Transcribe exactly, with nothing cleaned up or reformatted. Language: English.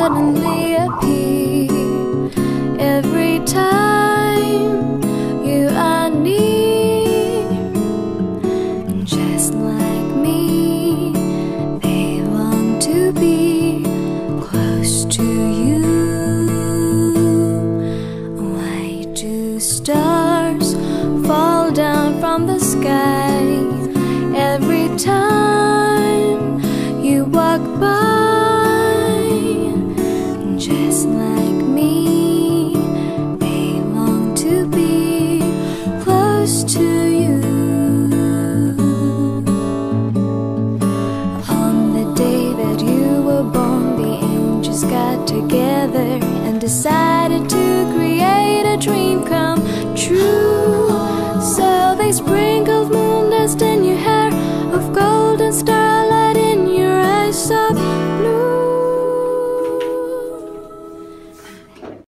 suddenly appear every time you are near. Just like me, they want to be close to you. Why do stars fall down from the sky every time you walk by? Just like me, they want to be close to you. On the day that you were born, the angels got together and decided to create a dream come true. So they sprinkled moon dust in your hair, of golden starlight in your eyes, so